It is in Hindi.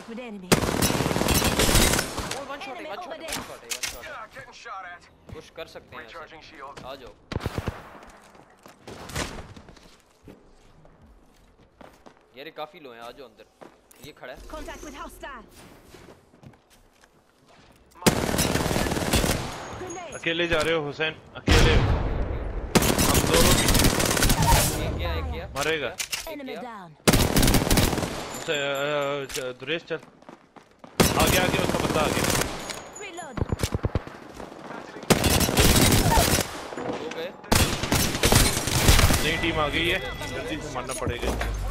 Contact with enemy. One shot है। Getting shot at. पुश कर सकते हैं Recharging shield. आ जाओ। ये काफी लो हैं, आ जाओ अंदर। ये खड़ा है। Contact with hostile. अकेले जा रहे हो हुसैन? अकेले हम दोनों क्या मरेगा। Enemy down. दुरेश चल आगे उसका बंदा आगे। Reload. हो गए। नई टीम आ गई है, जल्दी से मारना पड़ेगा।